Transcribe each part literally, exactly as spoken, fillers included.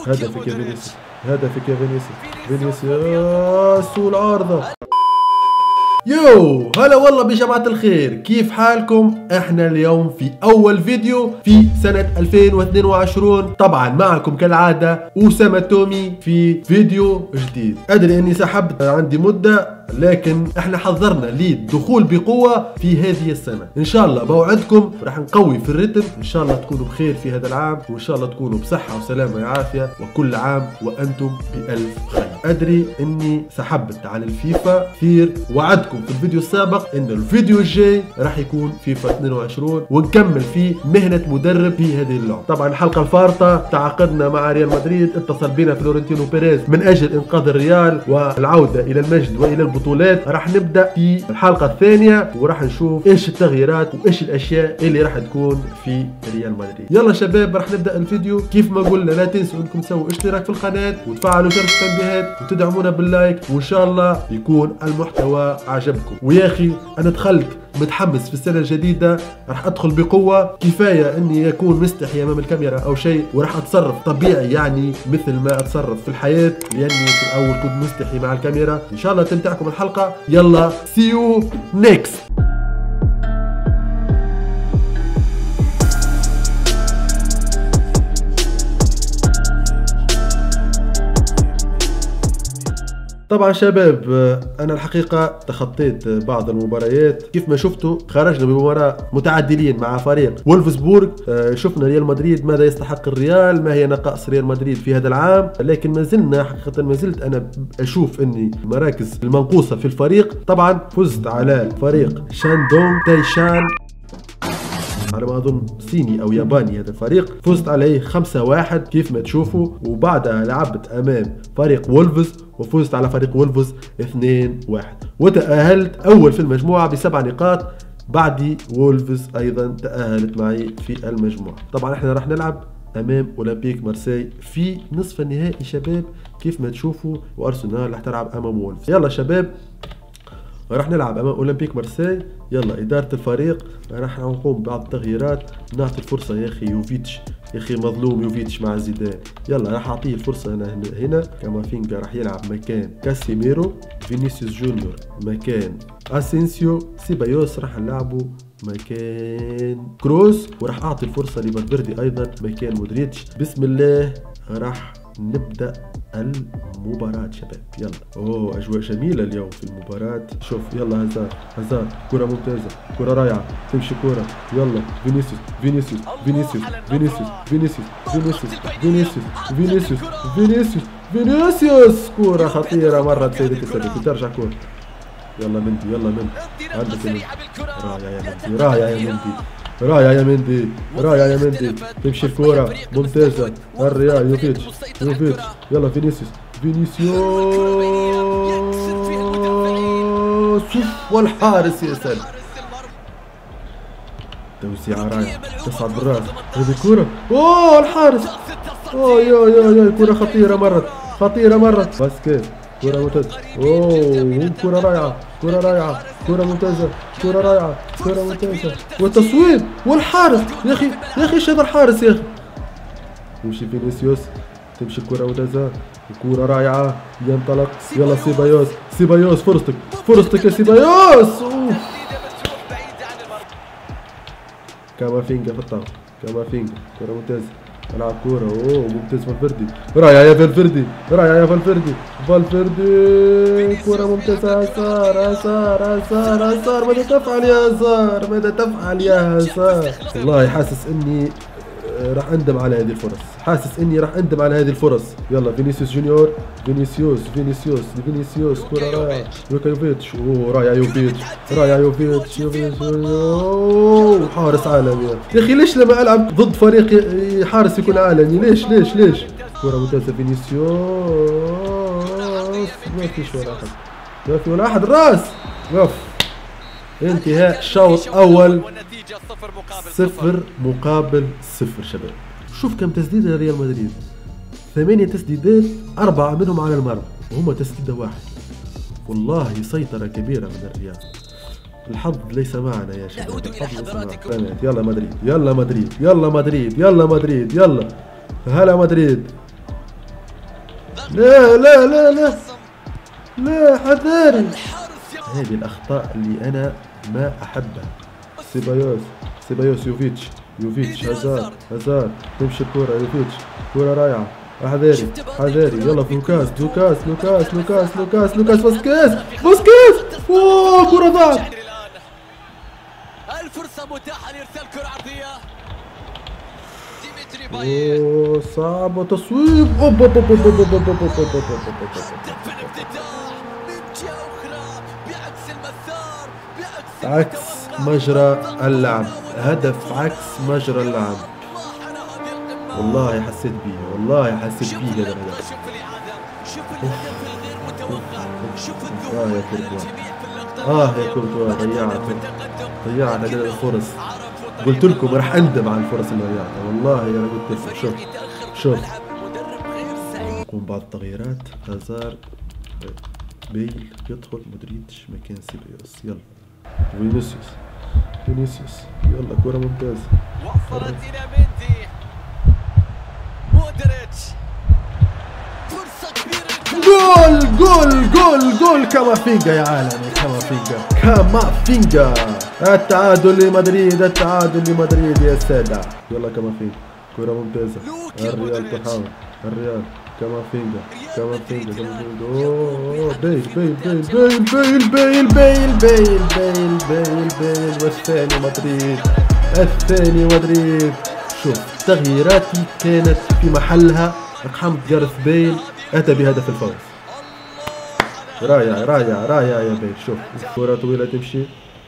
هدفك يا فينيسيوس، هدفك يا فينيسيوس، فينيسيوس والعارضة. يو هلا والله بجماعة الخير، كيف حالكم؟ احنا اليوم في اول فيديو في سنة ألفين واثنين وعشرين، طبعا معكم كالعادة أسامة تومي في فيديو جديد. ادري اني سحبت عندي مدة، لكن احنا حضرنا للدخول بقوة في هذه السنة. ان شاء الله بوعدكم راح نقوي في الرتم، ان شاء الله تكونوا بخير في هذا العام، وان شاء الله تكونوا بصحة وسلامة وعافية، وكل عام وانتم بألف خير. ادري اني سحبت على الفيفا كثير، وعدكم في الفيديو السابق ان الفيديو الجاي راح يكون فيفا اثنين وعشرين ونكمل فيه مهنة مدرب في هذه اللعبة. طبعا الحلقة الفارطة تعاقدنا مع ريال مدريد، اتصل بنا فلورنتينو بيريز من اجل انقاذ الريال والعودة الى المجد والى البطولات. راح نبدأ في الحلقة الثانية وراح نشوف ايش التغييرات وايش الاشياء اللي راح تكون في ريال مدريد. يلا شباب راح نبدأ الفيديو. كيف ما قلنا لا تنسوا انكم تسووا اشتراك في القناة وتفعلوا جرس التنبيهات وتدعمونا باللايك، وان شاء الله يكون المحتوى عجبكم. ويا اخي انا دخلت متحمس في السنة الجديدة، راح ادخل بقوة، كفاية اني اكون مستحي امام الكاميرا او شيء، وراح اتصرف طبيعي يعني مثل ما اتصرف في الحياة، لاني في الاول كنت مستحي مع الكاميرا. ان شاء الله تمتعكم الحلقة. يلا see you next. طبعا شباب انا الحقيقه تخطيت بعض المباريات، كيف ما شفتوا خرجنا بمباراه متعادلين مع فريق وولفسبورغ. شفنا ريال مدريد ماذا يستحق الريال، ما هي نقائص ريال مدريد في هذا العام، لكن ما زلنا حقيقه ما زلت انا اشوف اني المراكز المنقوصه في الفريق. طبعا فزت على فريق شاندونغ تايشان، على ما اظن صيني او ياباني هذا الفريق، فزت عليه خمسة واحد كيف ما تشوفوا، وبعدها لعبت امام فريق وولفز وفزت على فريق وولفز اثنين واحد، وتأهلت اول في المجموعة بسبع نقاط. بعدي وولفز ايضا تأهلت معي في المجموعة. طبعا احنا راح نلعب امام اولمبيك مارسي في نصف النهائي شباب كيف ما تشوفوا، وارسنال راح تلعب امام وولفز. يلا شباب راح نلعب امام اولمبيك مارسي. يلا اداره الفريق راح نقوم ببعض التغييرات، نعطي الفرصه يا اخي يوفيتش، يا اخي مظلوم يوفيتش مع زيدان. يلا راح اعطيه الفرصه انا هنا, هنا. كامافينجا راح يلعب مكان كاسيميرو، فينيسيوس جونيور مكان اسينسيو، سيبايوس راح نلعبه مكان كروس، وراح اعطي الفرصه لفالفيردي ايضا مكان مودريتش. بسم الله راح نبدا المباراة شباب. يلا اوه اجواء جميلة اليوم في المباراة. شوف يلا هازار، هازار كرة ممتازة، كرة رائعة، تمشي كرة. يلا فينيسيوس فينيسيوس فينيسيوس فينيسيوس فينيسيوس فينيسيوس فينيسيوس فينيسيوس فينيسيوس فينيسيوس كرة خطيرة مرة سيدة السبت، ترجع كرة. يلا مندي يلا مندي، عندك مندي، رائع يا مندي، رائع يا مندي، رايا يا مندي، رايا يا مندي، تمشي الكورة ممتازة. الريال يوفيتش يوفيتش، يلا فينيسيوس فينيسيوس والحارس يا سلام. توسيعة رايعة تصعد بالراس، هذه كورة، اوه الحارس، اوه يا يا يا كورة خطيرة مرت، خطيرة مرت. باسكيت كرة ممتازة، اوه كرة رائعة، كرة رائعة، كرة ممتازة، كرة رائعة، كرة ممتازة، والتصويب والحارس. يا اخي يا اخي ايش هذا الحارس يا اخي. يمشي فينيسيوس، تمشي الكرة ممتازة، كرة رائعة، ينطلق. يلا سيبايوس سيبايوس فرصتك فرصتك يا سيبايوس. كامافينجا في الطاقة، كامافينجا كرة ممتازة، العب كورة، اوه ممتاز فالفيردي، رائع يا فالفيردي، رائع يا فالفيردي، فالفيردي كورة ممتازة. هزار هزار هزار هزار، ماذا تفعل يا هزار، ماذا تفعل يا هزار. والله حاسس اني راح اندم على هذه الفرص، حاسس اني راح اندم على هذه الفرص. يلا فينيسيوس جونيور، فينيسيوس فينيسيوس فينيسيوس كرة رائعة، لوكا يوفيتش، اوه رائع يوفيتش، رائع يوفيتش يوفيتش، اوه حارس عالمي. يا اخي ليش لما العب ضد فريق حارس يكون عالمي؟ ليش ليش ليش؟ كرة ممتازة فينيسيوس، ما فيش ولا احد، ما في ولا احد. الراس اوف. انتهاء الشوط اول صفر مقابل صفر شباب. شوف كم تسديدة لريال مدريد، ثمانية تسديدات، أربعة منهم على المرمى وهم تسديدة واحد. والله سيطرة كبيرة من الريال. الحظ ليس معنا يا شباب، الحظ ليس معنا. يلا مدريد يلا مدريد يلا مدريد يلا مدريد يلا هلا مدريد. لا لا لا لا لا حذاري. هذه الأخطاء اللي أنا ما أحبها. سيبايوس سيبايوس يوفيتش يوفيتش هازار هازار تمشي الكرة يوفيتش كرة رايعة. حذاري حذاري يلا لوكاس لوكاس لوكاس لوكاس لوكاس لوكاس فاسكيز فاسكيز. اوه كرة ضاعت. الفرصة متاحة لإرسال كرة عرضية. ديمتري باير. اوه صعب وتصويب. اوب اوب اوب اوب اوب اوب اوب اوب اوب اوب. عكس مجرى اللعب. هدف عكس مجرى اللعب. والله حسيت بيه والله حسيت بيه هذا الهدف. اه يا كورتوا اه يا كورتوا ضيعت ضيعت هذه الفرص. قلت لكم راح اندم على الفرص اللي ضيعتها والله انا قلت لكم. شوف شوف قوم بعض التغييرات. هازار بيل يدخل مودريتش مكان سيبايوس. يلا فينيسيوس فينيسيوس يلا كرة ممتازة. وصلت إلى مندي. مودريتش فرصة كبيرة. جول جول جول جول كامافينجا يا عالمي. كامافينجا كامافينجا. التعادل لمدريد التعادل لمدريد يا سادة. يلا كامافينجا كرة ممتازة. الريال تحاول الريال كامافينجا كامافينجا كامافينجا. اوه بيل بيل بيل بيل بيل بيل بيل بيل بيل بيل والثاني مدريد الثاني مدريد. شوف تغييراتي كانت في محلها. رحمت جارث بيل اتى بهدف الفوز. رايع رايع رايع يا بيل. شوف كرة طويلة تمشي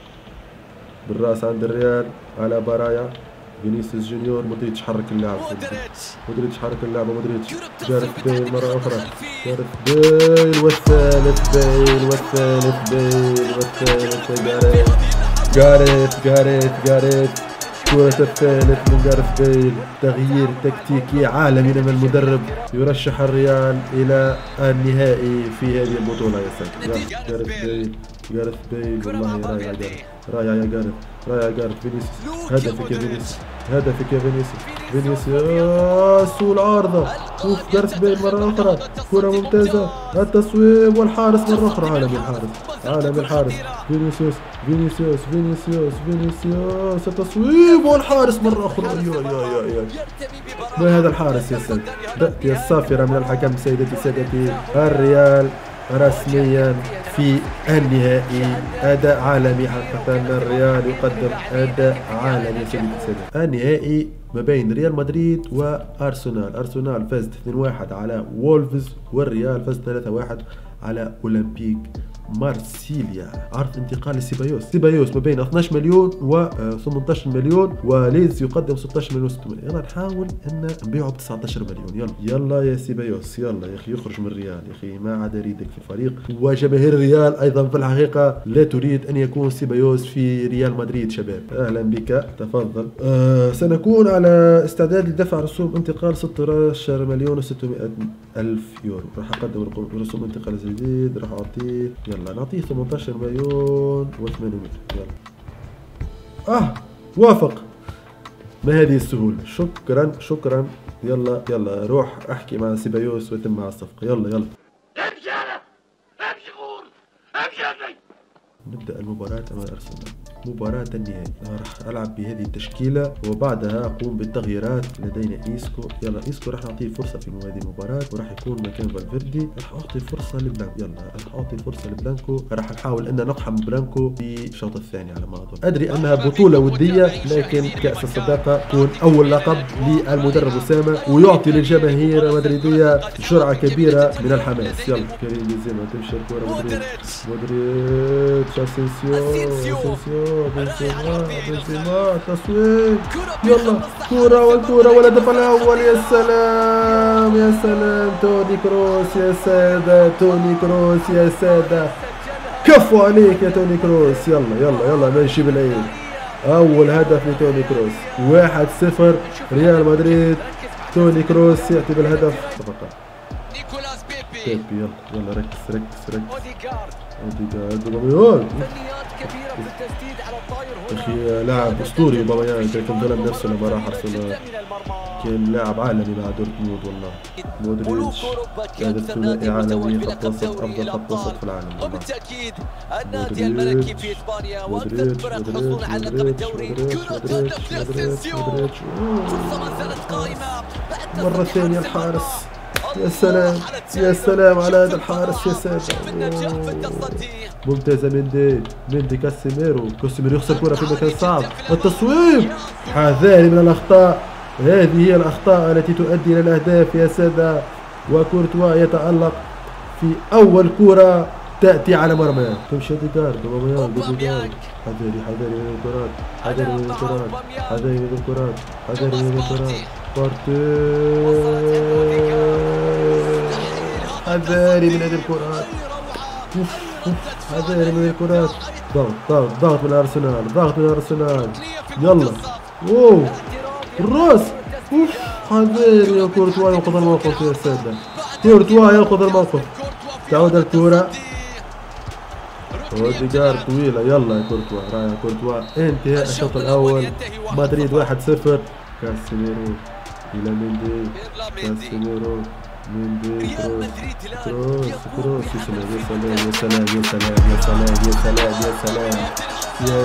بالراس عند الريال على بارايا. فينيسيوس جونيور. مودريتش حرك اللعب. مودريتش حرك اللعبة. مودريتش جارث بيل مرة أخرى. جارث بيل والثالث بيل والثالث بيل والثالث جارث جارث جارث جارث. كرة الثالث من جارث بيل. تغيير تكتيكي عالمي من المدرب يرشح الريال إلى النهائي في هذه البطولة يا سيدي. جارث بيل جارث بيل والله رايع جارث رايع يا جارث رايع جارث. فينيسيوس هدفك يا فينيسيوس هدفك يا فينيسيوس فينيسيوس والعارضة. شوف جارث بيل مرة أخرى كرة ممتازة. التصويب والحارس مرة أخرى. عالمي الحارس عالمي الحارس. فينيسيوس فينيسيوس فينيسيوس فينيسيوس التصويب والحارس مرة أخرى. أيوه أيوه أيوه ما هذا الحارس يا سيد. تأتي الصافرة من الحكم. سيدتي سادتي الريال رسميا في النهائي. أداء عالمي حقيقة. الريال يقدم أداء عالمي سيدتي سادتي. النهائي ما بين ريال مدريد وأرسنال. أرسنال فاز اثنين واحد على وولفز والريال فاز ثلاثة واحد على أولمبيك مارسيليا. عرض انتقال لسيبايوس. سيبايوس ما بين اثناش مليون و ثمانية عشر مليون وليز يقدم ستة عشر مليون وستمائة. يلا نحاول ان نبيعه ب تسعة عشر مليون. يلا يلا يا سيبايوس يلا يا اخي يخرج من الريال يا اخي. ما عاد يريدك في الفريق. وجماهير الريال ايضا في الحقيقه لا تريد ان يكون سيبايوس في ريال مدريد. شباب اهلا بك تفضل. آه سنكون على استعداد لدفع رسوم انتقال ستة عشر مليون وستمائة الف يورو. راح اقدم رسوم انتقال جديد راح اعطيه. يلا نعطيه ثمانية عشر مليون وثمانمائة. يلا اه وافق. ما هذه السهولة. شكرا شكرا. يلا يلا روح احكي مع سيبايوس ويتم مع الصفقة. يلا يلا امشي انا امشي غور امشي يا ابني. نبدأ المباراة أمام أرسنال. مباراة النهائي. راح ألعب بهذه التشكيلة وبعدها أقوم بالتغييرات. لدينا إيسكو. يلا إيسكو راح نعطيه فرصة في هذه المباراة وراح يكون مكان فالفيردي. راح أعطي فرصة لبلانكو. يلا راح أعطي فرصة لبلانكو. راح نحاول أن نقحم بلانكو في الشوط الثاني على ما أظن. أدري أنها بطولة ودية لكن كأس الصداقة يكون أول لقب للمدرب أسامة ويعطي للجماهير المدريدية جرعة كبيرة من الحماس. يلا كريم بنزيما تمشي الكرة. مودريتش مودريتش اسينسيو اسينسيو بنزيما بنزيما تصويب. يلا كرة والكرة والهدف الأول. يا سلام يا سلام. توني كروس يا سادة. توني كروس يا سادة. كفو عليك يا توني كروس. يلا يلا يلا ما نجيب العيد. أول هدف لتوني كروس. واحد صفر ريال مدريد. توني كروس يأتي بالهدف. صفقة بيبي. يلا يلا ركز ركز ركز. اوديجارد اوديجارد كبيرة في التسديد على الطاير هنا. اخي لاعب اسطوري اوباميانج، لكن ظلم نفسه لما راح ارسنال. كان لاعب عالمي مع دورتموند والله. مودريتش هذا الثنائي عالمي، خط وسط افضل خط وسط في العالم. وبالتاكيد النادي الملكي في اسبانيا واكثر الفرق حصولا على لقب الدوري. فرصة ما زالت قائمة مرة ثانية الحارس. يا سلام يا سلام على هذا الحارس يا ساتر. ممتازة مندي مندي كاسيميرو كاسيميرو يخسر كرة في مكان صعب. التصويب حذاري من الأخطاء، هذه هي الأخطاء التي تؤدي إلى الأهداف يا سادة. وكورتوا يتألق في أول كرة تأتي على مرمى. تمشي ديجارد اوباميانج. حذاري حذاري من الكرات، حذاري من الكرات، حذاري من الكرات، حذاري من الكرات. بارتي حذاري من هذه الكرات، حذاري من الكرات. ضغط ضغط ضغط من ارسنال، ضغط من ارسنال. يلا اوه الراس. اوف حذاري يا كورتوا ياخذ الموقف يا سادة. كورتوا ياخذ الموقف. تعود الكرة. اوديجارد طويلة. يلا يا كورتوا رايح كورتوا. انتهاء الشوط الأول. مدريد واحد صفر. كاسيميرو إلى مندي. كاسيميرو مندي كروس كروس كروس. يا سلام يا سلام يا سلام يا سلام يا سلام يا سلام يا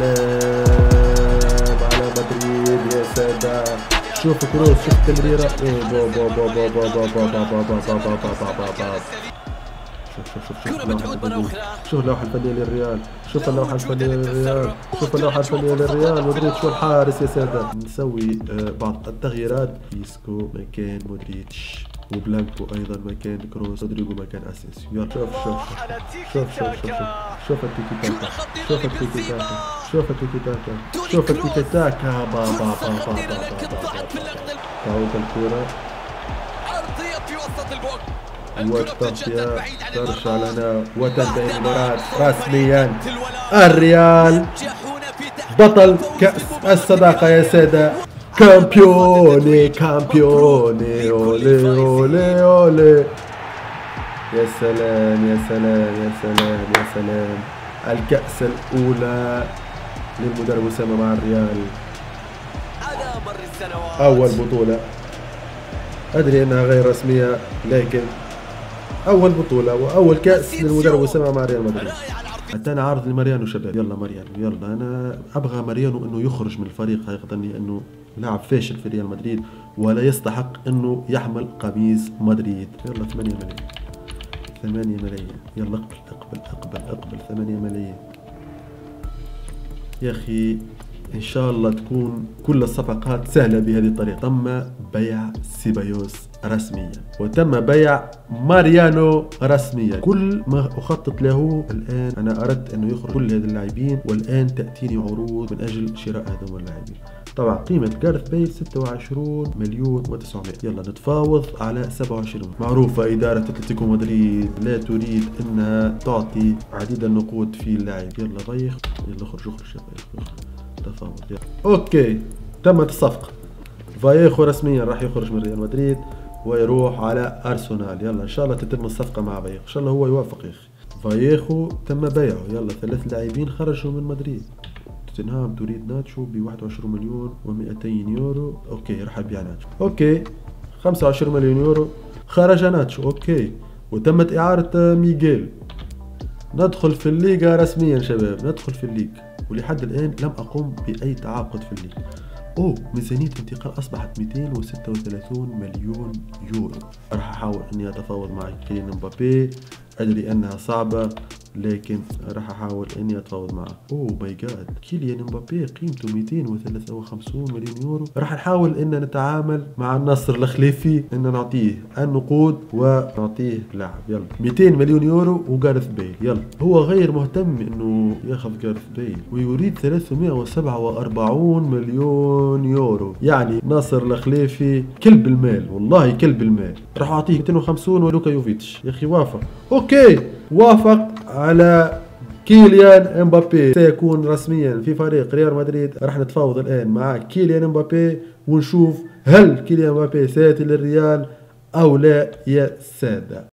سلام على مدريد يا سادة. شوف كروس، شوف التمريرة. ايه بو بو بو بو بو بو بو بو بو بو بو بو. شوف شوف شوف شوف شوف اللوحة الفنية للريال. شوف اللوحة الفنية للريال. شوف اللوحة الفنية للريال. مودريتش شو الحارس يا سادة. نسوي بعض التغييرات. إسكو مكان مودريتش، وبلانكو ايضا مكان كروس، رودريجو مكان اسينسيو. يلا شوف شوف شوف شوف شوف شوف شوف التيكي تاكا، شوف التيكي تاكا، شوف التيكي تاكا، شوف التيكي تاكا. با با با با با تعود الكرة في وسط البوك. والتغطية ترجع لنا وتنتهي المباراة رسميا. الريال بطل كأس الصداقة يا سادة. كامبيوني كامبيوني اولي اولي اولي. يا سلام يا سلام يا سلام يا سلام. الكأس الأولى للمدرب أسامة مع الريال. على مر السنوات أول بطولة، أدري أنها غير رسمية لكن أول بطولة وأول كأس للمدرب أسامة مع ريال مدريد. حتى أنا عارض لماريانو شباب. يلا ماريانو يلا. أنا أبغى ماريانو إنه يخرج من الفريق حقيقة، لأنه لاعب فاشل في ريال مدريد ولا يستحق إنه يحمل قميص مدريد. يلا ثمانية ملايين ثمانية ملايين. يلا اقبل اقبل اقبل اقبل ثمانية ملايين يا أخي. إن شاء الله تكون كل الصفقات سهلة بهذه الطريقة. تم بيع سيبايوس رسميا، وتم بيع ماريانو رسميا. كل ما أخطط له الآن، أنا أردت أنه يخرج كل هذه اللاعبين، والآن تأتيني عروض من أجل شراء هذول اللاعبين. طبعا قيمة جارث بيل ستة وعشرين مليون وتسعمائة. يلا نتفاوض على سبعة وعشرين. معروفة إدارة أتلتيكو مدريد لا تريد أنها تعطي عديد النقود في اللاعب. يلا بيخ يلا اخرج اخرج يلا تفاوض. يلا اوكي تمت الصفقة. فايخو رسميا راح يخرج من ريال مدريد ويروح على ارسنال. يلا ان شاء الله تتم الصفقة مع فايخو، ان شاء الله هو يوافق يا اخي. فايخو تم بيعه. يلا ثلاث لاعبين خرجوا من مدريد. توتنهام تريد ناتشو ب واحد وعشرين مليون ومئتين يورو. اوكي راح يبيع ناتشو. اوكي خمسة وعشرين مليون يورو خرج ناتشو. اوكي وتمت اعارة ميغيل. ندخل في الليغا رسميا شباب، ندخل في الليغ، ولحد الآن لم أقوم بأي تعاقد في الليغ. أوه ميزانية انتقال أصبحت مئتين وستة وثلاثين مليون يورو. راح أحاول أني أتفاوض مع كيليان مبابي. أدري أنها صعبة لكن راح أحاول أني أتفاوض معه. أوه ماي جاد كيليان مبابي قيمته مئتين وثلاثة وخمسين مليون يورو. راح نحاول أن نتعامل مع النصر الخليفي أن نعطيه النقود ونعطيه لاعب. يلا مئتين مليون يورو وجارث بيل. يلا هو غير مهتم أنه ياخذ جارث بيل ويريد ثلاثمائة وسبعة وأربعين مليون يورو. يعني ناصر الخليفي كلب المال، والله كلب المال. راح أعطيه مئتين وخمسين ولوكا يوفيتش. يا أخي وافق. أوكي وافق على كيليان امبابي. سيكون رسميا في فريق ريال مدريد. راح نتفاوض الآن مع كيليان امبابي ونشوف هل كيليان امبابي سيأتي للريال أو لا يا سادة.